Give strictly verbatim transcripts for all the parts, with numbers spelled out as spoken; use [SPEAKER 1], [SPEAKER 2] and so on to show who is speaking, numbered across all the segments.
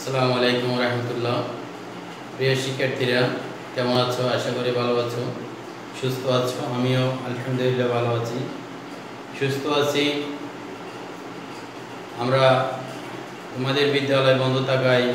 [SPEAKER 1] আসসালামু আলাইকুম রাহমাতুল্লাহ। প্রিয় শিক্ষার্থীরা, কেমন আছো? আশা করি ভালো আছো, সুস্থ আছো। আমিও আলহামদুলিল্লাহ ভালো আছি, সুস্থ আছি। আমরা তোমাদের বিদ্যালয় বন্ধ থাকায়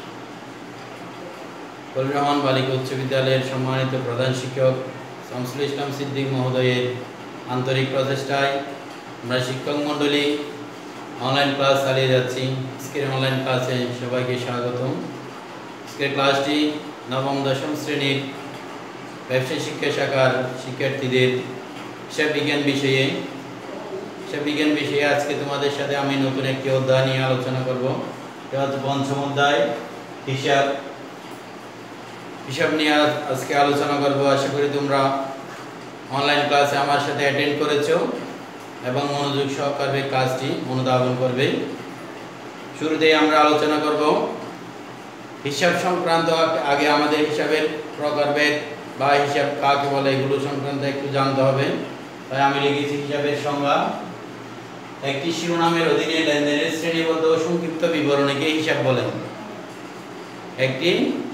[SPEAKER 1] রহমান বালিকা উচ্চ বিদ্যালয়ের সম্মানিত প্রধান শিক্ষক শামসুল ইসলাম সিদ্দিক মহোদয়ের আন্তরিক প্রচেষ্টায় আমরা শিক্ষক মণ্ডলী অনলাইন ক্লাস চালিয়ে যাচ্ছি। আজকের অনলাইন ক্লাসে সবাইকে স্বাগতম। আজকের ক্লাসটি নবম দশম শ্রেণীর ব্যবসায়ী শিক্ষা শাখার শিক্ষার্থীদের হিসাব বিজ্ঞান বিষয়ে হিসাব বিজ্ঞান বিষয়ে আজকে তোমাদের সাথে আমি নতুন একটি অধ্যায় নিয়ে আলোচনা করব। এটা হচ্ছে পঞ্চম অধ্যায় হিসাব হিসাব নিয়ে আজকে আলোচনা করব। আশা করি তোমরা অনলাইন ক্লাসে আমার সাথে অ্যাটেন্ড করেছো এবং মনোযোগ সহকারে কাজটি অনুধাবন করবে। শুরুতেই আমরা আলোচনা করব হিসাব সংক্রান্ত। আগে আমাদের হিসাবের প্রকারভেদ বা হিসাব কাকে বলে এগুলো সংক্রান্ত একটু জানতে হবে। তাই আমি লিখেছি হিসাবের সংজ্ঞা। একটি শিরোনামের অধীনে লেনদেনের শ্রেণীবদ্ধ ও সংক্ষিপ্ত বিবরণীকে হিসাব বলে। একটি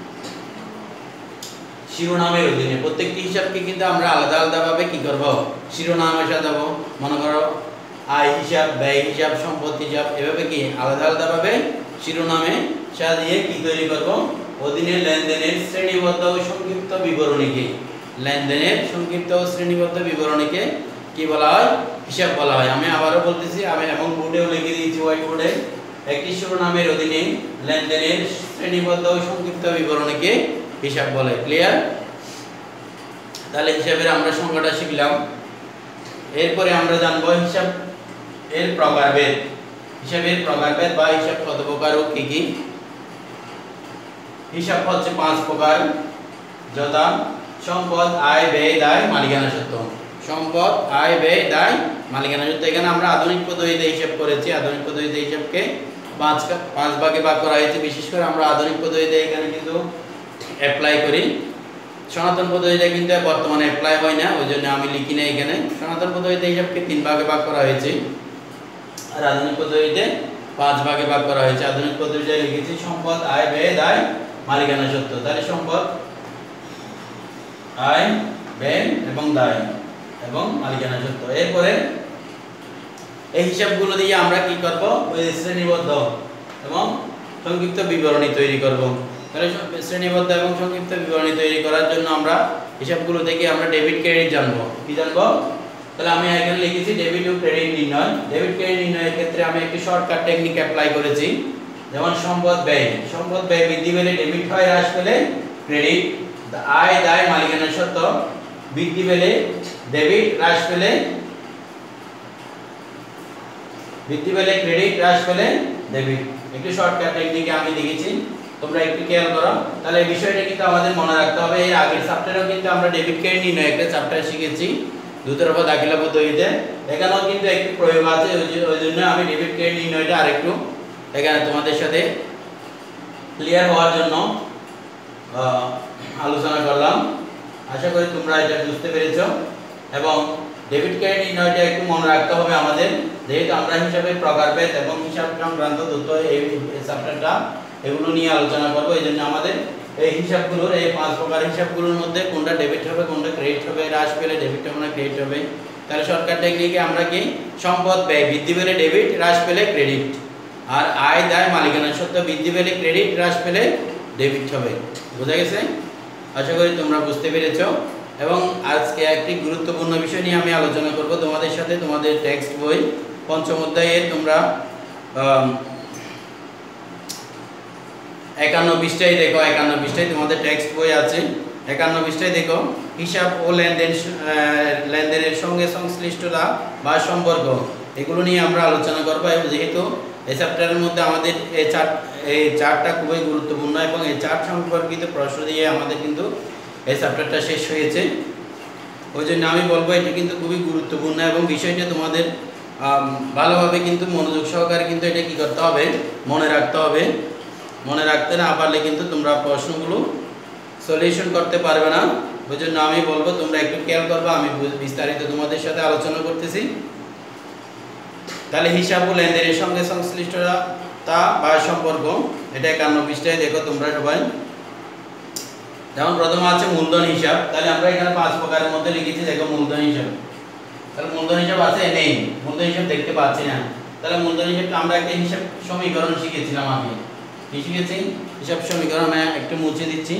[SPEAKER 1] শিরোনামের অধীনে প্রত্যেকটি হিসাবকে কিন্তু আমরা আলাদা আলাদাভাবে কি করব, শিরোনামে সাজাবো। মনে করো আয় হিসাব, ব্যয় হিসাব, সম্পদ হিসাব, এভাবে কি আলাদা আলাদাভাবে শিরোনামে সাজিয়ে কি তৈরি করব, অধীনে লেনদেনের শ্রেণীবদ্ধ ও সংক্ষিপ্ত বিবরণীকে লেনদেনের সংক্ষিপ্ত ও শ্রেণীবদ্ধ বিবরণীকে কি বলা হয়, হিসাব বলা হয়। আমি আবারও বলতেছি, আমি এবং বোর্ডেও লিখে দিয়েছি, হোয়াইট বোর্ডে। একটি শিরোনামের অধীনে লেনদেনের শ্রেণীবদ্ধ ও সংক্ষিপ্ত বিবরণীকে হিসাব বলে। ক্লিয়ার? তাহলে হিসাবের আমরা সংজ্ঞাটা শিখলাম। এরপরে আমরা জানবো হিসাব এর প্রকারভেদ। হিসাবের প্রকারভেদ বা হিসাব কত প্রকার ও কি কি। হিসাব হচ্ছে পাঁচ প্রকার, যথা সম্পদ, আয়, ব্যয়, দায়, মালিকানা সত্ত্ব। সম্পদ, আয়, ব্যয়, দায়, মালিকানা সত্ত্ব। এখানে আমরা আধুনিক পদ্ধতিতে হিসাব করেছি। আধুনিক পদ্ধতিতে হিসাবকে পাঁচ পাঁচ ভাগে ভাগ করা হয়েছে। বিশেষ করে আমরা আধুনিক পদ্ধতিতে এখানে কিন্তু অ্যাপ্লাই করি। সনাতন পদ্ধতিতে কিন্তু বর্তমানে অ্যাপ্লাই হয় না, ওই জন্য আমি লিখি না এখানে। সনাতন পদ্ধতিতে হিসাবকে তিন ভাগে ভাগ করা হয়েছে আর আধুনিক পদ্ধতিতে পাঁচ ভাগে ভাগ করা হয়েছে। আধুনিক পদ্ধতিতে লিখেছি সম্পদ, আয়, ব্যয়, দায়, মালিকানা সত্ত্ব। তাহলে সম্পদ, আয়, ব্যয় এবং দায় এবং মালিকানা সত্ত্ব। এরপরে এই হিসাবগুলো দিয়ে আমরা কি করব, ওই শ্রেণীবদ্ধ এবং সংক্ষিপ্ত বিবরণী তৈরি করব। তাহলে শ্রেণীবদ্ধ এবং সংক্ষিপ্ত বিবরণী তৈরি করার জন্য আমরা হিসাবগুলো থেকে আমরা ডেবিট ক্রেডিট জানবো। কি জানবো? তাহলে আমি এখানে লিখেছি ডেবিট ও ক্রেডিট নির্ণয়। ডেবিট ক্রেডিট নির্ণয়ের ক্ষেত্রে আমি একটি শর্টকাট টেকনিক অ্যাপ্লাই করেছি। যেমন সম্পদ, ব্যয়। সম্পদ, ব্যয় বৃদ্ধি পেলে ডেবিট হয়, হ্রাস পেলে ক্রেডিট। আয়, দায়, মালিকানা সত্ত্ব বৃদ্ধি পেলে ডেবিট, হ্রাস পেলে বৃদ্ধি পেলে ক্রেডিট, হ্রাস পেলে ডেবিট। একটি শর্টকাট টেকনিকে আমি লিখেছি, তোমরা একটু খেয়াল করো। তাহলে এই বিষয়টা কিন্তু আমাদের মনে রাখতে হবে। এর আগের চ্যাপ্টারেও কিন্তু আমরা ডেবিট ক্রেডিট নির্ণয় একটা চ্যাপ্টার শিখেছি, দুতরফা দাখিলা পদ্ধতিতে। এখানেও কিন্তু একটি প্রয়োগ আছে, ওই জন্য আমি ডেবিট ক্রেডিট নির্ণয়টা আরেকটু এখানে তোমাদের সাথে ক্লিয়ার হওয়ার জন্য আলোচনা করলাম। আশা করি তোমরা এটা বুঝতে পেরেছো। এবং ডেবিট ক্রেডিট নির্ণয়টা একটু মনে রাখতে হবে আমাদের, যেহেতু আমরা হিসাবের প্রকারভেদ এবং হিসাব সংক্রান্ত তথ্য এই চ্যাপ্টারটা এগুলো নিয়ে আলোচনা করব। এই জন্য আমাদের এই হিসাবগুলোর, এই পাঁচ প্রকার হিসাবগুলোর মধ্যে কোনটা ডেবিট হবে, কোনটা ক্রেডিট হবে, হ্রাস পেলে ডেবিট হবে না ক্রেডিট হবে। তাহলে শর্টকাট টেকনিকে আমরা কি সম্পদ, ব্যয় বৃদ্ধি পেলে ডেবিট, হ্রাস পেলে ক্রেডিট। আর আয়, দায়, মালিকানা সত্ত্ব বৃদ্ধি পেলে ক্রেডিট, হ্রাস পেলে ডেবিট হবে। বোঝা গেছে? আশা করি তোমরা বুঝতে পেরেছো। এবং আজকে একটি গুরুত্বপূর্ণ বিষয় নিয়ে আমি আলোচনা করব তোমাদের সাথে। তোমাদের টেক্সট বই পঞ্চম অধ্যায়ে তোমরা একান্ন পৃষ্ঠায় দেখো, একান্ন পৃষ্ঠায় তোমাদের টেক্সট বই আছে। একান্ন পৃষ্ঠায় দেখো হিসাব ও লেনদেন, লেনদেনের সঙ্গে সংশ্লিষ্টতা বা সম্পর্ক, এগুলো নিয়ে আমরা আলোচনা করবো। যেহেতু এই চ্যাপ্টারের মধ্যে আমাদের এই চার এই চারটা খুবই গুরুত্বপূর্ণ এবং এই চার সম্পর্কিত প্রশ্ন দিয়ে আমাদের কিন্তু এই চ্যাপ্টারটা শেষ হয়েছে। ওই জন্য আমি বলবো এটা কিন্তু খুবই গুরুত্বপূর্ণ এবং বিষয়টা তোমাদের ভালোভাবে কিন্তু মনোযোগ সহকারে কিন্তু এটা কি করতে হবে, মনে রাখতে হবে। মনে রাখতে না পারলে কিন্তু তোমরা প্রশ্নগুলো সলিউশন করতে পারবে না। ওই জন্য আমি বলবো তোমরা একটু খেয়াল করবে, আমি বিস্তারিত তোমাদের সাথে আলোচনা করতেছি। তাহলে হিসাব ও লেনদেনের সঙ্গে সংশ্লিষ্টতা তা বা সম্পর্ক, এটা একান্ন পৃষ্ঠায় দেখো তোমরা সবাই। যেমন প্রথমে আছে মূলধন হিসাব, তাহলে আমরা এখানে পাঁচ প্রকারের মধ্যে লিখেছি, দেখো মূলধন হিসাব। তাহলে মূলধন হিসাব আছে নেই, মূলধন হিসাব দেখতে পাচ্ছি না। তাহলে মূলধন হিসাবটা আমরা একটা হিসাব সমীকরণ শিখেছিলাম আগে, কি শিখেছি? হিসাব সমীকরণ। আমি একটু মুছে দিচ্ছি।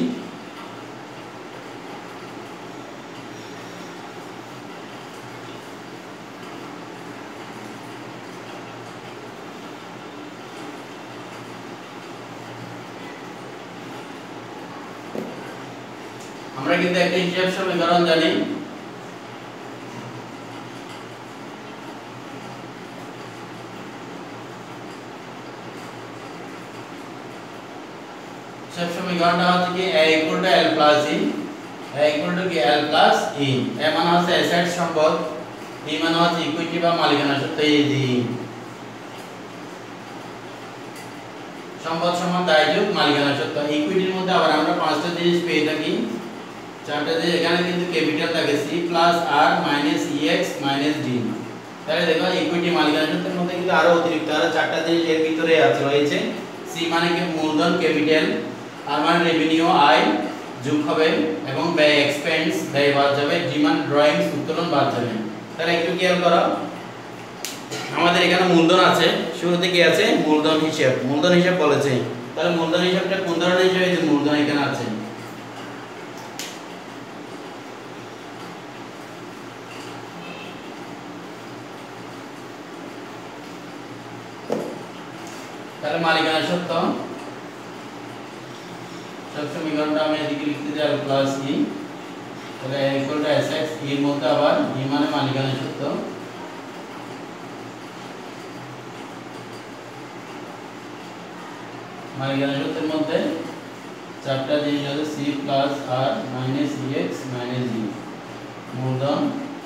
[SPEAKER 1] আমরা কিন্তু একটা হিসাব সমীকরণ জানি, হিসাব সমীকরণটা হচ্ছে কি a equal to l plus e, a equal to কি l plus e। a মানে হচ্ছে অ্যাসেট সম্পদ, e মানে হচ্ছে ইকুইটি বা মালিকানা সত্ত্ব। এই যে সম্পদ সমান দায় যোগ মালিকানা সত্ত্ব। ইকুইটির মধ্যে আবার আমরা পাঁচটা জিনিস পেয়ে থাকি, চারটা জিনিস। এখানে কিন্তু ক্যাপিটাল থাকে c plus r minus ex minus d। তাহলে দেখো ইকুইটি মালিকানা সত্ত্বের মধ্যে কিন্তু আরো অতিরিক্ত আরো চারটা জিনিস এর ভিতরে আছে রয়েছে। c মানে কি মূলধন ক্যাপিটাল, r মানে রেভিনিউ আয় যোগ হবে, এবং ব্যয় এক্সপেন্স ব্যয় বাদ যাবে, d মানে ড্রয়িংস উত্তোলন বাদ যাবে। তাহলে একটু খেয়াল করো, আমাদের এখানে মূলধন আছে, শুরুতে কি আছে? মূলধন হিসাব, মূলধন হিসাব বলেছে। তাহলে মূলধন হিসাবটা কোন ধরনের হিসাব? এই যে মূলধন এখানে আছে। তাহলে মালিকানা সত্ত্ব, সব সমীকরণটা আমি এদিকে লিখতে যাই l প্লাস e। তাহলে a equal to sx, e এর মধ্যে আবার e মানে মালিকানা সত্ত্ব, মালিকানা সত্ত্বের মধ্যে চারটা জিনিস আছে c plus r minus ex minus d। মূলধন,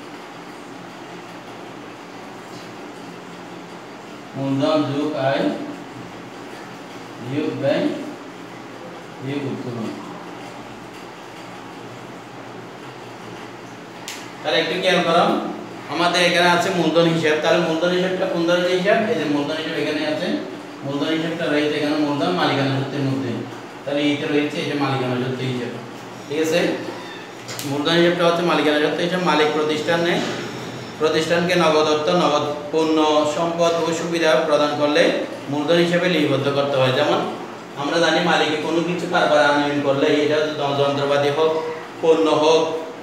[SPEAKER 1] মূলধন যোগ আয় বিয়োগ ব্যয় বিয়োগ উত্তোলন। তাহলে একটু খেয়াল করো, আমাদের এখানে আছে মূলধন হিসাব। তাহলে মূলধন হিসাবটা কোন ধরনের হিসাব? এই যে মূলধন হিসাব এখানে আছে, মূলধন হিসাবটা রয়েছে এখানে মূলধন মালিকানা সত্ত্বের মধ্যে। তাহলে এইটা রয়েছে এটা মালিকানা সত্ত্ব হিসাব, ঠিক আছে? মূলধন হিসাবটা হচ্ছে মালিকানা সত্ত্ব হিসাব। মালিক প্রতিষ্ঠান নেয়, প্রতিষ্ঠানকে নগদ অর্থ, নগদ পণ্য, সম্পদ ও সুবিধা প্রদান করলে মূলধন হিসেবে লিপিবদ্ধ করতে হয়। যেমন আমরা জানি মালিকে কোনো কিছু কারবার আনয়ন করলে, এটা যন্ত্রপাতি হোক, পণ্য হোক,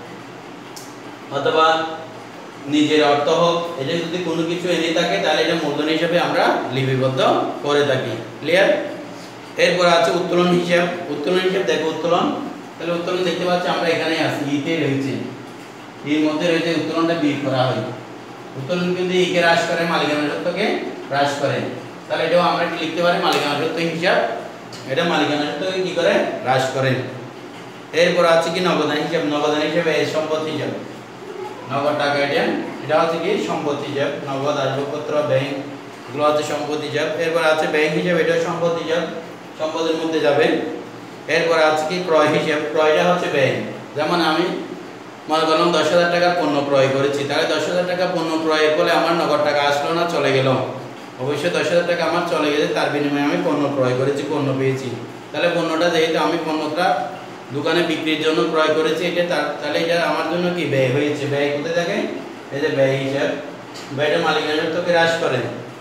[SPEAKER 1] অথবা নিজের অর্থ হোক, এটা যদি কোনো কিছু এনে থাকে তাহলে এটা মূলধন হিসেবে আমরা লিপিবদ্ধ করে থাকি। ক্লিয়ার? এরপর আছে উত্তোলন হিসাব। উত্তোলন হিসাব দেখো, উত্তোলন, তাহলে উত্তোলন দেখতে পাচ্ছি আমরা এখানেই আছি, ইতে রয়েছে, এর মধ্যে রয়েছে উত্তোলনটা বিয়োগ করা হয়। উত্তোলন কিন্তু ইকে হ্রাস করে, মালিকানা সত্ত্বকে হ্রাস করে। তাহলে এটাও আমরা কি লিখতে পারি? মালিকানা সত্ত্ব হিসাব, এটা মালিকানা সত্ত্বকে কি করে? হ্রাস করে। এরপর আছে কি নগদান হিসাব। নগদান হিসাবে সম্পদ হিসাব, নগদ টাকা, এটা এটা হচ্ছে কি সম্পদ হিসাব। নগদ, আসবাবপত্র, ব্যাংক, এগুলো হচ্ছে সম্পদ হিসাব। এরপর আছে ব্যাংক হিসাব, এটা সম্পদ হিসাব, সম্পদের মধ্যে যাবে। এরপর আছে কি ক্রয় হিসাব। ক্রয়টা হচ্ছে ব্যয়। যেমন আমি মনে করলাম দশ হাজার টাকার পণ্য ক্রয় করেছি, তাহলে দশ হাজার টাকা পণ্য ক্রয়ের ফলে আমার নগদ টাকা আসলো না, চলে গেল। অবশ্যই দশ হাজার টাকা আমার চলে গেছে, তার বিনিময়ে আমি পণ্য ক্রয় করেছি, পণ্য পেয়েছি। তাহলে পণ্যটা যেহেতু আমি পণ্যটা দোকানে বিক্রির জন্য ক্রয় করেছি, এটা তাহলে এটা আমার জন্য কি ব্যয় হয়েছে। ব্যয় কোথায় থাকে? এই যে ব্যয় হিসাব। ব্যয়টা মালিকানা সত্ত্বকে হ্রাস করে।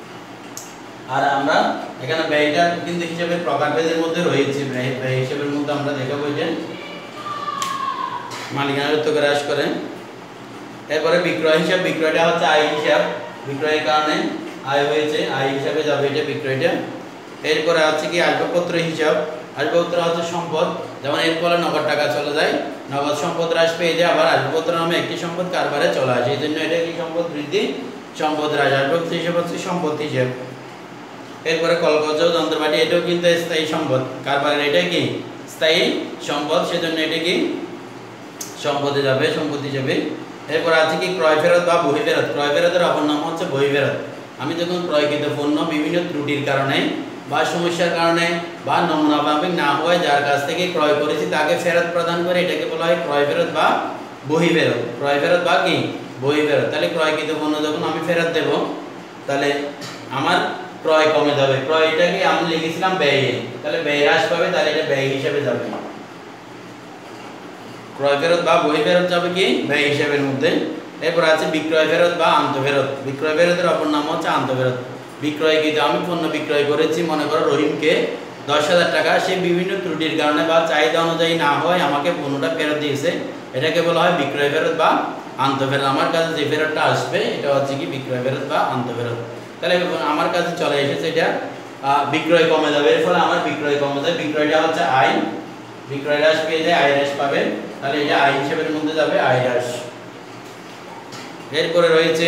[SPEAKER 1] আর আমরা এখানে ব্যয়টা কিন্তু হিসাবে প্রকারভেদের মধ্যে রয়েছে। ব্যয় ব্যয় হিসাবের মধ্যে আমরা দেখাবো যে মালিকানা সত্ত্বকে হ্রাস করে। এরপরে বিক্রয় হিসাব। বিক্রয়টা হচ্ছে আয় হিসাব, বিক্রয়ের কারণে আয় হয়েছে, আয় হিসাবে যাবে এটা বিক্রয়টা। এরপরে আছে কি আসবাবপত্র হিসাব। আসবাবপত্র হচ্ছে সম্পদ, যেমন এর ফলে নগদ টাকা চলে যায়, নগদ সম্পদ হ্রাস পেয়ে যায়, আবার আসবাবপত্র নামে একটি সম্পদ কারবারে চলে আসে, এই জন্য এটা কি সম্পদ বৃদ্ধি, সম্পদ হ্রাস। আসবাবপত্র হিসাব হচ্ছে সম্পদ হিসাব। এরপরে কলকাতা যন্ত্রপাতি, এটাও কিন্তু স্থায়ী সম্পদ, কারবারের এটা কি স্থায়ী সম্পদ, সেজন্য এটা কি সম্পদে যাবে, সম্পদ হিসাবে। এরপর আছে কি ক্রয় ফেরত বা বহি ফেরত। ক্রয় ফেরতের অপর নাম হচ্ছে বহি ফেরত। আমি যখন ক্রয়কৃত পণ্য বিভিন্ন ত্রুটির কারণে বা সমস্যার কারণে বা নমুনা মাফিক না হওয়ায় যার কাছ থেকে ক্রয় করেছি তাকে ফেরত প্রদান করে, এটাকে বলা হয় ক্রয় ফেরত বা বহি ফেরত। ক্রয় ফেরত বা কি বহি ফেরত। তাহলে ক্রয়কৃত পণ্য যখন আমি ফেরত দেব, তাহলে আমার ক্রয় কমে যাবে, ক্রয়টাকে আমরা লিখেছিলাম ব্যয়ে, তাহলে ব্যয় হ্রাস পাবে, তাহলে এটা ব্যয় হিসেবে যাবে। ক্রয় ফেরত বা বই ফেরত যাবে কি ব্যয় হিসাবের মধ্যে। এরপর আছে বিক্রয় ফেরত বা আন্তঃফেরত। বিক্রয় ফেরতের অপর নাম হচ্ছে আন্তঃফেরত। বিক্রয়কৃত আমি পণ্য বিক্রয় করেছি, মনে করো রহিমকে দশ হাজার টাকা, সে বিভিন্ন ত্রুটির কারণে বা চাহিদা অনুযায়ী না হয় আমাকে পণ্যটা ফেরত দিয়েছে, এটাকে বলা হয় বিক্রয় ফেরত বা আন্তঃফেরত। আমার কাছে যে ফেরতটা আসবে এটা হচ্ছে কি বিক্রয় ফেরত বা আন্তঃফেরত। তাহলে আমার কাছে চলে এসেছে, এটা বিক্রয় কমে যাবে, এর ফলে আমার বিক্রয় কমে যায়, বিক্রয়টা হচ্ছে আয়, বিক্রয় হ্রাস পেয়ে যায়, আয় হ্রাস পাবে, তাহলে এটা আয় হিসাবের মধ্যে যাবে, আয় হ্রাস। এরপরে রয়েছে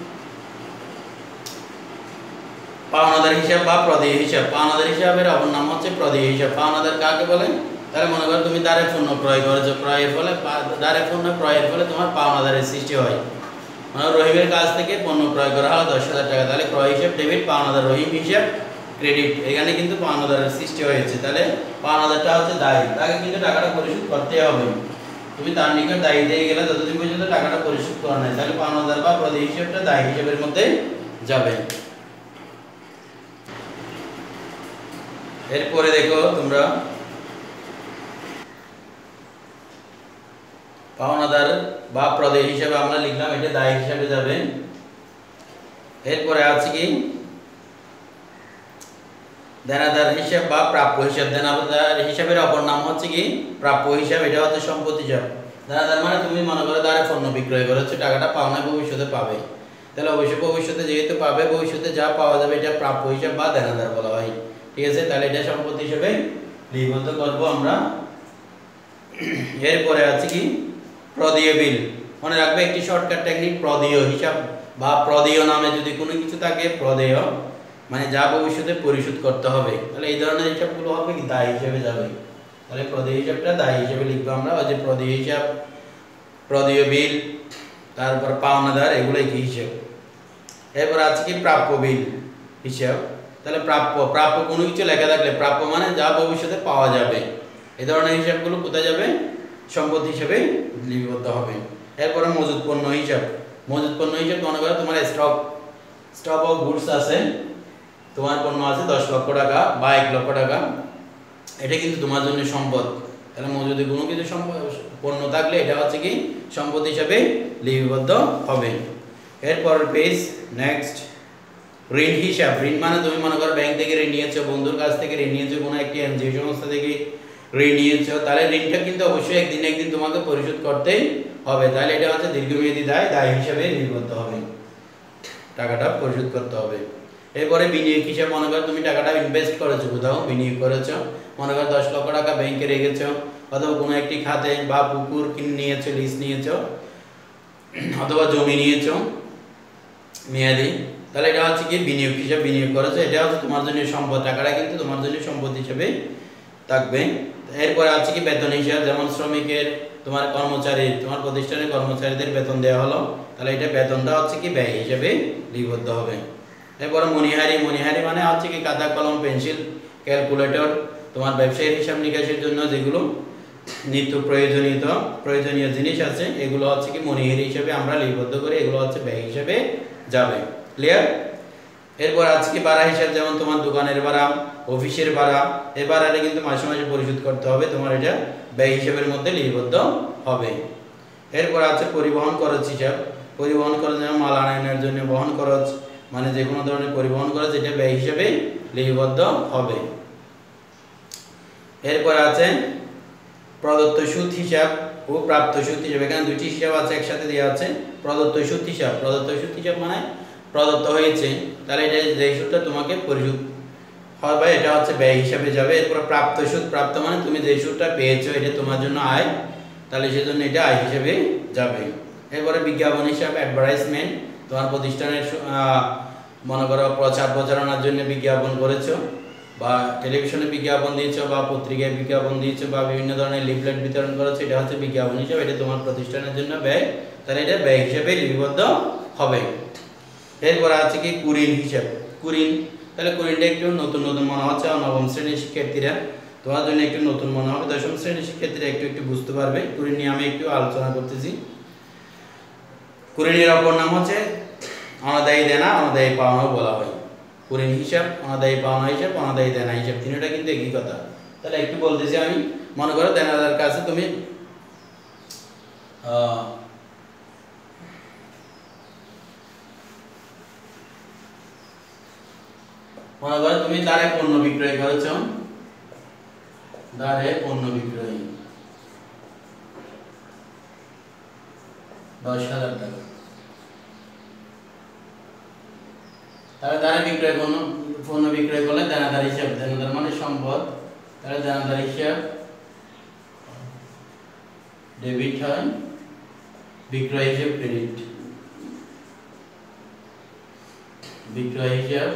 [SPEAKER 1] পাওনাদার হিসাব বা প্রদেয় হিসাব। পাওনাদার হিসাবের অপর নাম হচ্ছে প্রদেয় হিসাব। পাওনাদার কাকে বলে? তাহলে মনে করো তুমি দ্বারে পণ্য ক্রয় করেছো, ক্রয়ের ফলে দ্বারে পণ্য ক্রয়ের ফলে তোমার পাওনাদারের সৃষ্টি হয়। মানে রহিমের কাছ থেকে পণ্য ক্রয় করা হলো দশ হাজার টাকা, তাহলে ক্রয় হিসাব ডেবিট, পাওনাদার রহিম হিসাব ক্রেডিট। এখানে কিন্তু পাওনাদারের সৃষ্টি হয়েছে, তাহলে পাওনাদারটা হচ্ছে দায়ী, তাকে কিন্তু টাকাটা পরিশোধ করতে হবে। তুমি তার নিকট দায়ী দিয়ে গেলে যতদিন পর্যন্ত টাকাটা পরিশোধ করা নাই, তাহলে পাওনাদার বা প্রদেয় হিসাবটা দায়ী হিসাবের মধ্যে যাবে। এরপরে দেখো তোমরা পাওনাদার বা প্রদেয় হিসাবে আমরা লিখলাম, এটা দায়ী হিসাবে যাবে। এরপরে আছে কি দেনাদার হিসাব বা প্রাপ্য হিসাব। দেনাদার হিসাবের অপর নাম হচ্ছে কি প্রাপ্য হিসাব, এটা হচ্ছে সম্পত্তি হিসাব। দেনাদার মানে তুমি মনে করো দ্বারে পণ্য বিক্রয় করেছো, টাকাটা পাওনা ভবিষ্যতে পাবে, তাহলে অবশ্যই ভবিষ্যতে যেহেতু পাবে, ভবিষ্যতে যা পাওয়া যাবে এটা প্রাপ্য হিসাব বা দেনাদার বলা হয়, ঠিক আছে। তাহলে এটা সম্পত্তি হিসেবে লিপিবদ্ধ করব আমরা। এরপরে আছে কি প্রদেয় বিল। মনে রাখবে একটি শর্টকাট টেকনিক, প্রদেয় হিসাব বা প্রদেয় নামে যদি কোনো কিছু থাকে, প্রদেয় মানে যা ভবিষ্যতে পরিশোধ করতে হবে, তাহলে এই ধরনের হিসাবগুলো হবে কি দায়ী হিসেবে যাবে। তাহলে প্রদেয় হিসাবটা দায়ী হিসেবে লিখবো আমরা, ওই যে প্রদেয় হিসাব, প্রদেয় বিল, তারপর পাওনাদার, এগুলোই কি হিসাব। এরপর আছে কি প্রাপ্য বিল হিসাব। তাহলে প্রাপ্য, প্রাপ্য কোনো কিছু লেখা থাকলে, প্রাপ্য মানে যা ভবিষ্যতে পাওয়া যাবে, এই ধরনের হিসাবগুলো কোথায় যাবে? সম্পত্তি হিসেবে লিপিবদ্ধ হবে। এরপরে মজুদ পণ্য হিসাব। মজুদ পণ্য হিসাব মনে করো তোমার স্টক স্টক অফ গুডস আছে, তোমার পণ্য আছে দশ লক্ষ টাকা বা এক লক্ষ টাকা, এটা কিন্তু তোমার জন্য সম্পদ, তাহলে মজুদে কোনো কিছু পণ্য থাকলে এটা হচ্ছে কি সম্পদ হিসাবে লিপিবদ্ধ হবে। এরপর পেজ নেক্সট ঋণ হিসাব। ঋণ মানে তুমি মনে করো ব্যাংক থেকে ঋণ নিয়েছো, বন্ধুর কাছ থেকে ঋণ নিয়েছো, কোনো একটি এনজিও সংস্থা থেকে ঋণ নিয়েছো, তাহলে ঋণটা কিন্তু অবশ্যই একদিন একদিন তোমাকে পরিশোধ করতেই হবে, তাহলে এটা হচ্ছে দীর্ঘমেয়াদী দায়, দায় হিসাবে লিপিবদ্ধ হবে, টাকাটা পরিশোধ করতে হবে। এরপরে বিনিয়োগ হিসাব। মনে করো তুমি টাকাটা ইনভেস্ট করেছো, কোথাও বিনিয়োগ করেছো, মনে করো দশ লক্ষ টাকা ব্যাংকে রেখেছো, অথবা কোনো একটি খাতে বা পুকুর কিনে নিয়েছো, লিজ নিয়েছো, অথবা জমি নিয়েছো মেয়াদি, তাহলে এটা হচ্ছে কি বিনিয়োগ হিসাবে বিনিয়োগ করেছো, এটা হচ্ছে তোমার জন্য সম্পদ, টাকাটা কিন্তু তোমার জন্য সম্পদ হিসেবে থাকবে। এরপরে আছে কি বেতন হিসাব, যেমন শ্রমিকের, তোমার কর্মচারী, তোমার প্রতিষ্ঠানের কর্মচারীদের বেতন দেওয়া হলো, তাহলে এটা বেতনটা হচ্ছে কি ব্যয় হিসেবে লিপিবদ্ধ হবে। এরপরে মনিহারি। মনিহারি মানে হচ্ছে কি খাতা, কলম, পেন্সিল, ক্যালকুলেটর, তোমার ব্যবসায়ীর হিসাব নিকাশের জন্য যেগুলো নিত্য প্রয়োজনীয় প্রয়োজনীয় জিনিস আছে, এগুলো হচ্ছে কি মনিহারি হিসেবে আমরা লিপিবদ্ধ করি, এগুলো হচ্ছে ব্যয় হিসেবে যাবে। ক্লিয়ার? এরপর আছে কি ভাড়া হিসাব, যেমন তোমার দোকানের ভাড়া, অফিসের ভাড়া, এই ভাড়াটা কিন্তু মাসে মাসে পরিশোধ করতে হবে, তোমার এটা ব্যয় হিসাবের মধ্যে লিপিবদ্ধ হবে। এরপর আছে পরিবহন খরচ হিসাব। পরিবহন খরচ যেমন মাল আনানোর জন্য বহন খরচ, মানে যে কোনো ধরনের পরিবহন খরচ, এটা ব্যয় হিসাবে লিপিবদ্ধ হবে। এরপর আছে প্রদত্ত সুদ হিসাব ও প্রাপ্ত সুদ হিসাব। এখানে দুটি হিসাব আছে, একসাথে দেওয়া আছে। প্রদত্ত সুদ হিসাব, প্রদত্ত সুদ হিসাব মানে প্রদত্ত হয়েছে, তাহলে এটা যে সুদটা তোমাকে পরিশোধ হবে, এটা হচ্ছে ব্যয় হিসাবে যাবে। এরপর প্রাপ্ত সুদ, প্রাপ্ত মানে তুমি যে সুদটা পেয়েছো এটা তোমার জন্য আয়, তাহলে সেজন্য এটা আয় হিসাবে যাবে। এরপরে বিজ্ঞাপন হিসাব, অ্যাডভার্টাইজমেন্ট, তোমার প্রতিষ্ঠানের মনে করো প্রচার প্রচারণার জন্য বিজ্ঞাপন করেছো, বা টেলিভিশনে বিজ্ঞাপন দিয়েছো, বা পত্রিকায় বিজ্ঞাপন দিয়েছো, বা বিভিন্ন ধরনের লিফলেট বিতরণ করেছো, এটা হচ্ছে বিজ্ঞাপন হিসাব, এটা তোমার প্রতিষ্ঠানের জন্য ব্যয়, তাহলে এটা ব্যয় হিসাবে লিপিবদ্ধ হবে। এরপর আছে কি কুরিন হিসাব। কুরিন, তাহলে কুরিনটা একটু নতুন নতুন মনে হচ্ছে, নবম শ্রেণীর শিক্ষার্থীরা তোমার জন্য একটু নতুন মনে হবে, দশম শ্রেণীর শিক্ষার্থীরা একটু একটু বুঝতে পারবে। কুরিন নিয়ে আমি একটু আলোচনা করতেছি। কুরিনের অপর নাম হচ্ছে অনাদায়ী দেনা, অনাদায়ী পাওনাও বলা হয়। কুরিন হিসাব, অনাদায়ী পাওনা হিসাব, অনাদায়ী দেনা হিসাব, তিনটা কিন্তু একই কথা। তাহলে একটু বলতেছি আমি, মনে করো দেনাদার কাছে তুমি মনে করো তুমি দ্বারে পণ্য বিক্রয় করেছ, দ্বারে পণ্য বিক্রয় দশ হাজার টাকা। তাহলে দ্বারে বিক্রয় পণ্য পণ্য বিক্রয় করলে দেনাদার হিসাব, দেনাদার মানে সম্পদ, তাহলে দেনাদার হিসাব ডেবিট হয়, বিক্রয় হিসাব ক্রেডিট, বিক্রয় হিসাব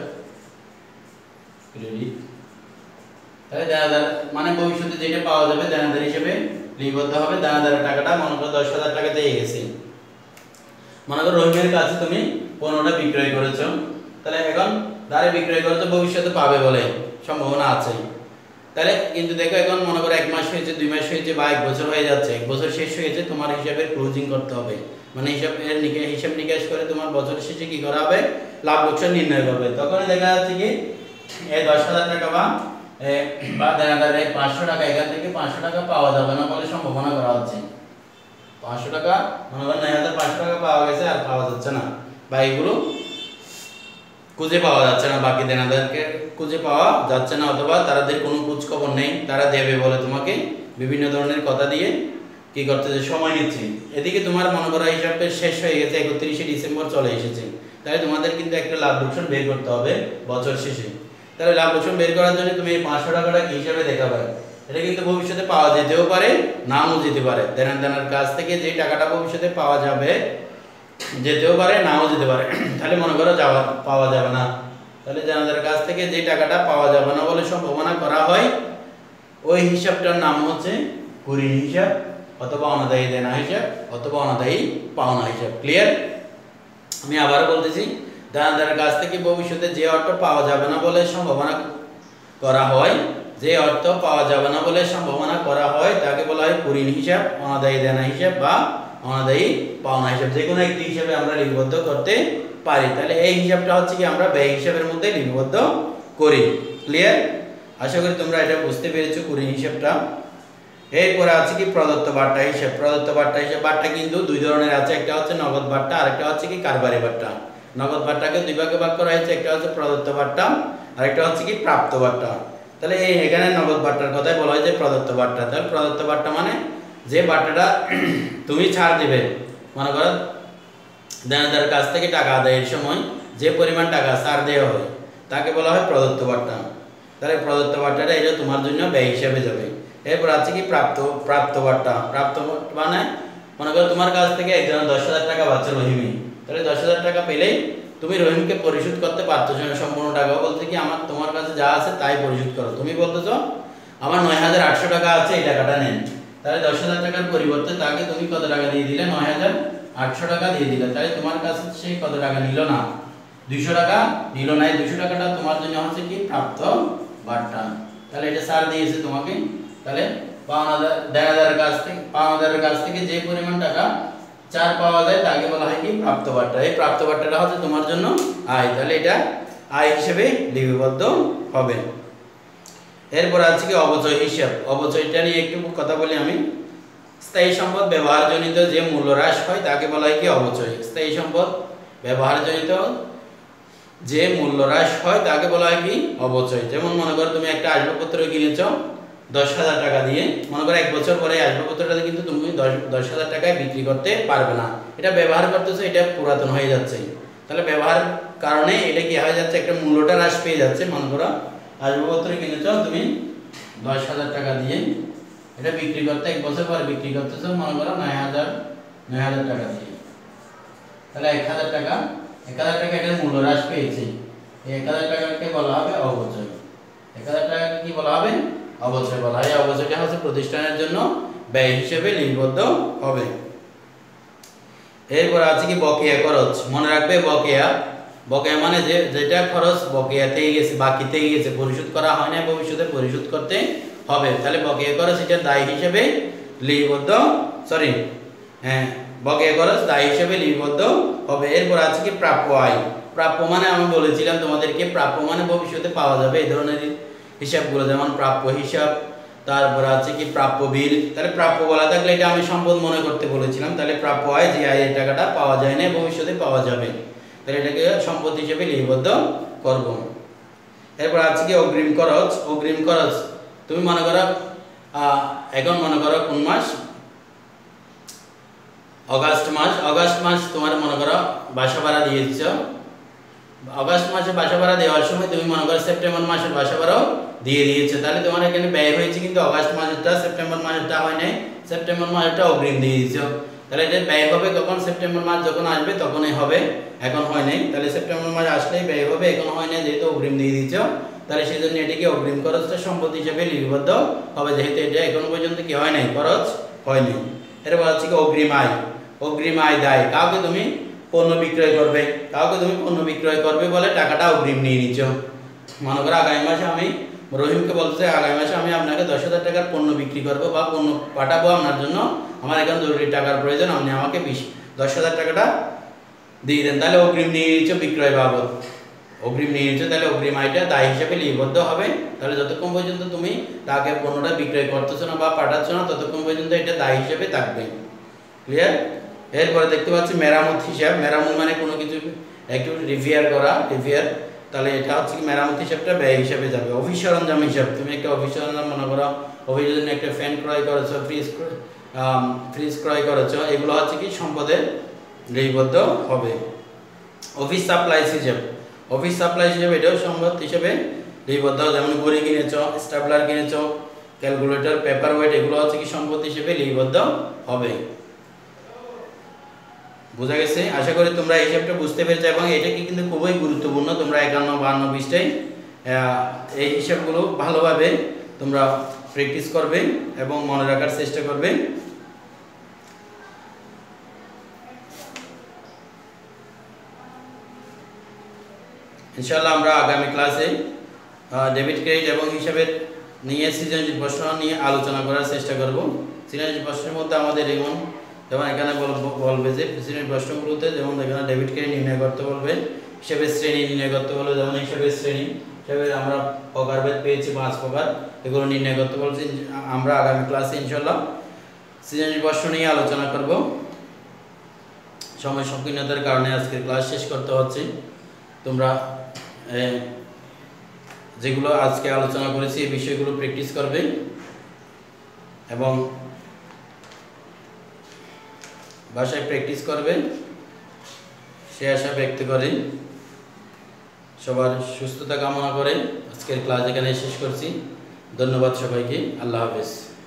[SPEAKER 1] ক্রেডিট। তাহলে দেনাদার মানে ভবিষ্যতে যেটা পাওয়া যাবে দেনাদার হিসেবে লিপিবদ্ধ হবে। দেনাদারের টাকাটা মনে করো দশ হাজার টাকা দিয়ে গেছে, মনে করো রহিমের কাছে তুমি পণ্যটা বিক্রয় করেছো, তাহলে এখন দ্বারে বিক্রয় করেছো ভবিষ্যতে পাবে বলে সম্ভাবনা আছে। তাহলে কিন্তু দেখো এখন মনে করো এক মাস হয়েছে, দুই মাস হয়েছে বা এক বছর হয়ে যাচ্ছে, এক বছর শেষ হয়েছে, তোমার হিসাবে ক্লোজিং করতে হবে, মানে হিসাবের হিসাব নিকাশ করে তোমার বছর শেষে কি করা হবে, লাভ লোকসান নির্ণয় করবে। তখন দেখা যাচ্ছে কি এই দশ হাজার টাকা বা বা দেনাদারের পাঁচশো টাকা, এখান থেকে পাঁচশো টাকা পাওয়া যাবে না বলে সম্ভাবনা করা হচ্ছে। পাঁচশো টাকা মনে করেন নয় হাজার পাঁচশো টাকা পাওয়া গেছে, আর পাওয়া যাচ্ছে না, বা এগুলো খুঁজে পাওয়া যাচ্ছে না, বাকি দেনাদারকে খুঁজে পাওয়া যাচ্ছে না, অথবা তাদের কোনো খোঁজ খবর নেই, তারা দেবে বলে তোমাকে বিভিন্ন ধরনের কথা দিয়ে কি করতেছে, সময় নিচ্ছে। এদিকে তোমার মনে করা হিসাবে শেষ হয়ে গেছে, একত্রিশে ডিসেম্বর চলে এসেছে, তাহলে তোমাদের কিন্তু একটা লাভ লোকসান বের করতে হবে বছর শেষে। তাহলে লাভ লোকসান বের করার জন্য তুমি এই পাঁচশো টাকাটা কি হিসাবে দেখাবে, এটা কিন্তু ভবিষ্যতে পাওয়া যেতেও পারে, নাও যেতে পারে। দেনাদারের কাছ থেকে যে টাকাটা ভবিষ্যতে পাওয়া যাবে যেতেও পারে, নাও যেতে পারে। তাহলে মনে করো যাওয়া পাওয়া যাবে না, তাহলে দেনাদারের কাছ থেকে যে টাকাটা পাওয়া যাবে না বলে সম্ভাবনা করা হয়, ওই হিসাবটার নাম হচ্ছে কুরিন হিসাব, অথবা অনাদায়ী দেনা হিসাব, অথবা অনাদায়ী পাওনা হিসাব। ক্লিয়ার? আমি আবারও বলতেছি, দেনাদারের কাছ থেকে ভবিষ্যতে যে অর্থ পাওয়া যাবে না বলে সম্ভাবনা করা হয়, যে অর্থ পাওয়া যাবে না বলে সম্ভাবনা করা হয় তাকে বলা হয় কুরিন হিসাব, অনাদায়ী দেনা হিসাব বা অনাদায়ী পাওনা হিসাব। যে কোনো একটি হিসাবে আমরা লিপিবদ্ধ করতে পারি। তাহলে এই হিসাবটা হচ্ছে কি আমরা ব্যয় হিসাবের মধ্যে লিপিবদ্ধ করি। ক্লিয়ার? আশা করি তোমরা এটা বুঝতে পেরেছো কুরিন হিসাবটা। এরপরে আছে কি প্রদত্ত বাট্টা হিসাব। প্রদত্ত বাট্টা হিসাব, বাট্টা কিন্তু দুই ধরনের আছে, একটা হচ্ছে নগদ বাট্টা, আরেকটা হচ্ছে কি কারবারি বাট্টা। নগদ বাট্টাকে দুই ভাগে ভাগ করা হয়েছে, একটা হচ্ছে প্রদত্ত বাট্টা, আরেকটা হচ্ছে কি প্রাপ্ত বাট্টা। তাহলে এই এখানে নগদ বাট্টার কথাই বলা হয় যে প্রদত্ত বাট্টা। তাহলে প্রদত্ত বাট্টা মানে যে বাট্টাটা তুমি ছাড় দিবে, মনে করো দেনাদারের কাছ থেকে টাকা আদায়ের সময় যে পরিমাণ টাকা ছাড় দেওয়া হয় তাকে বলা হয় প্রদত্ত বাট্টা। তাহলে প্রদত্ত বাট্টাটা এটা তোমার জন্য ব্যয় হিসাবে যাবে। এরপর আছে কি প্রাপ্ত প্রাপ্ত বাট্টা। প্রাপ্ত মানে মনে করো তোমার কাছ থেকে একজন দশ হাজার টাকা পাচ্ছে রহিমি, তাহলে দশ হাজার টাকা পেলেই তুমি রহিমকে পরিশোধ করতে পারতো সম্পূর্ণ টাকা, বলতে কি আমার তোমার কাছে যা আছে তাই পরিশোধ করো। তুমি বলতেছো আমার নয় হাজার আটশো টাকা আছে, এই টাকাটা নেন। তাহলে দশ হাজার টাকার পরিবর্তে তাকে তুমি কত টাকা দিয়ে দিলে, নয় হাজার আটশো টাকা দিয়ে দিলে। তাহলে তোমার কাছে সেই কত টাকা নিল না, দুইশো টাকা নিল না। এই দুইশো টাকাটা তোমার জন্য হচ্ছে কি প্রাপ্ত বাট্টা। তাহলে এটা ছাড় দিয়েছে তোমাকে। তাহলে পাওনাদার দেনাদারের কাছ থেকে পাওনাদারের কাছ থেকে যে পরিমাণ টাকা ছাড় পাওয়া যায় তাকে বলা হয় কি প্রাপ্ত বাট্টা। এই প্রাপ্ত বাট্টাটা হচ্ছে তোমার জন্য আয়, তাহলে এটা আয় হিসেবে লিপিবদ্ধ হবে। এরপর আছে কি অবচয় হিসাব। অবচয়টা নিয়ে একটু কথা বলি আমি। স্থায়ী সম্পদ ব্যবহারজনিত যে মূল্য হ্রাস হয় তাকে বলা হয় কি অবচয়। স্থায়ী সম্পদ ব্যবহারজনিত যে মূল্য হ্রাস হয় তাকে বলা হয় কি অবচয়। যেমন মনে করো তুমি একটা আসবাবপত্র কিনেছ দশ হাজার টাকা দিয়ে, মনে করো এক বছর পরে আসবাবপত্রটা কিন্তু তুমি দশ দশ হাজার টাকায় বিক্রি করতে পারবে না, এটা ব্যবহার করতেছো, এটা পুরাতন হয়ে যাচ্ছে। তাহলে ব্যবহার কারণে এটা কি হয়ে যাচ্ছে, একটা মূল্যটা হ্রাস পেয়ে যাচ্ছে। মনে করো আসবাবপত্র কিনেছ তুমি দশ হাজার টাকা দিয়ে, এটা বিক্রি করতে এক বছর পরে বিক্রি করতেছো মনে করো নয় হাজার নয় হাজার টাকা দিয়ে। তাহলে এক হাজার টাকা এক হাজার টাকা এটার মূল্য হ্রাস পেয়েছে, এই এক হাজার টাকাকে বলা হবে অবচয়। এক হাজার টাকাকে কি বলা হবে, অবচয় বলা হয়। অবচয়টা হচ্ছে প্রতিষ্ঠানের জন্য ব্যয় হিসেবে লিপিবদ্ধ হবে। এরপর আছে কি বকেয়া খরচ। মনে রাখবে বকেয়া, বকেয়া মানে যে যেটা খরচ বকেয়াতেই গেছে, বাকিতেই গেছে, পরিশোধ করা হয় না, ভবিষ্যতে পরিশোধ করতে হবে। তাহলে বকেয়া খরচ এটা দায় হিসেবে লিপিবদ্ধ সরি হ্যাঁ বকেয়া খরচ দায় হিসেবে লিপিবদ্ধ হবে। এরপর আছে কি প্রাপ্য আয়। প্রাপ্য মানে আমি বলেছিলাম তোমাদেরকে প্রাপ্য মানে ভবিষ্যতে পাওয়া যাবে এই ধরনের হিসাবগুলো, যেমন প্রাপ্য হিসাব, তারপর আছে কি প্রাপ্য বিল। তাহলে প্রাপ্য বলা থাকলে এটা আমি সম্পদ মনে করতে বলেছিলাম, তাহলে প্রাপ্য হয় যে আয় এই টাকাটা পাওয়া যায় না, ভবিষ্যতে পাওয়া যাবে, তাহলে এটাকে সম্পদ হিসেবে লিপিবদ্ধ করব। এরপর আছে কি অগ্রিম খরচ। অগ্রিম খরচ তুমি মনে করো এখন মনে করো কোন মাস, অগাস্ট মাস। অগাস্ট মাস তোমার মনে করো বাসা ভাড়া দিয়েছ, অগাস্ট মাসে বাসা ভাড়া দেওয়ার সময় তুমি মনে করো সেপ্টেম্বর মাসের বাসা ভাড়াও দিয়ে দিয়েছো, তাহলে তোমার এখানে ব্যয় হয়েছে কিন্তু অগাস্ট মাসেরটা, সেপ্টেম্বর মাসেরটা হয় নাই, সেপ্টেম্বর মাসেরটা অগ্রিম দিয়ে দিয়েছো। তাহলে এটা ব্যয় হবে কখন? সেপ্টেম্বর মাস যখন আসবে তখনই হবে, এখন হয় নাই। তাহলে সেপ্টেম্বর মাস আসলেই ব্যয় হবে, এখন হয় নাই যেহেতু অগ্রিম দিয়ে দিয়েছো, তাহলে সেই জন্য এটাকে অগ্রিম খরচটা সম্পদ হিসেবে লিপিবদ্ধ হবে, যেহেতু এটা এখন পর্যন্ত কি হয় নাই, খরচ হয়নি। এরপর হচ্ছে কি অগ্রিম আয়। অগ্রিম আয় দায়, কাউকে তুমি পণ্য বিক্রয় করবে, কাউকে তুমি পণ্য বিক্রয় করবে বলে টাকাটা অগ্রিম নিয়ে নিচ্ছ। মনে করো আগামী মাসে আমি রহিমকে বলতে আগামী মাসে আমি আপনাকে দশ হাজার টাকার পণ্য বিক্রি করবো বা পণ্য পাঠাবো আপনার জন্য, আমার এখানে জরুরি টাকার প্রয়োজন, আপনি আমাকে বিশ দশ হাজার টাকাটা দিয়ে দেন, তাহলে অগ্রিম নিয়ে নিচ্ছ বিক্রয় বাবদ, অগ্রিম নিয়ে নিচ্ছ, তাহলে অগ্রিম আয়টা দায় হিসেবে লিপিবদ্ধ হবে। তাহলে যতক্ষণ পর্যন্ত তুমি তাকে পণ্যটা বিক্রয় করতেছো না বা পাঠাচ্ছ না ততক্ষণ পর্যন্ত এটা দায় হিসেবে থাকবে। ক্লিয়ার? এরপরে দেখতে পাচ্ছি মেরামত হিসাব। মেরামত মানে কোনো কিছু একটু রিপেয়ার করা, রিপেয়ার, তাহলে এটা হচ্ছে কি মেরামত হিসাবটা ব্যয় হিসাবে যাবে। অফিস সরঞ্জাম হিসাব, তুমি একটা অফিস সরঞ্জাম মনে করো অফিসের জন্য একটা ফ্যান ক্রয় করেছো, ফ্রিজ ফ্রিজ ক্রয় করেছো, এগুলো হচ্ছে কি সম্পদের লিপিবদ্ধ হবে। অফিস সাপ্লাইস হিসাব, অফিস সাপ্লাইস হিসাবে এটাও সম্পদ হিসেবে লিপিবদ্ধ, যেমন ঘড়ি কিনেছো, স্টাপলার কিনেছো, ক্যালকুলেটর, পেপার ওয়েট, এগুলো হচ্ছে কি সম্পদ হিসেবে লিপিবদ্ধ হবে। বোঝা গেছে? আশা করি তোমরা এই হিসাবটা বুঝতে পেরেছো এবং এটা কি কিন্তু খুবই গুরুত্বপূর্ণ। তোমরা একান্ন বান্ন বিশটাই এই হিসাবগুলো ভালোভাবে তোমরা প্র্যাকটিস করবে এবং মনে রাখার চেষ্টা করবে। ইনশাআল্লাহ আমরা আগামী ক্লাসে ডেবিট ক্রেডিট এবং হিসাবের নিয়ে সৃজনশীল প্রশ্ন নিয়ে আলোচনা করার চেষ্টা করব। সৃজনশীল প্রশ্নের মধ্যে আমাদের যেমন যেমন এখানে বলবে যে সৃজনশীল প্রশ্নগুলোতে যেমন এখানে ডেবিট ক্রেডিট নির্ণয় করতে বলবে, হিসাবের শ্রেণী নির্ণয় করতে বলবে, যেমন হিসাবের শ্রেণী হিসাবে আমরা প্রকারভেদ পেয়েছি পাঁচ প্রকার, এগুলো নির্ণয় করতে বলছি। আমরা আগামী ক্লাসে ইনশাআল্লাহ সৃজনশীল প্রশ্ন নিয়ে আলোচনা করব। সময় সংকীর্ণতার কারণে আজকের ক্লাস শেষ করতে হচ্ছে। তোমরা যেগুলো আজকে আলোচনা করেছি এই বিষয়গুলো প্র্যাকটিস করবে এবং ভাষায় প্র্যাকটিস করবে, সে আশা ব্যক্ত করে সবার সুস্থতা কামনা করে আজকের ক্লাস এখানে শেষ করছি। ধন্যবাদ সবাইকে। আল্লাহ হাফেজ।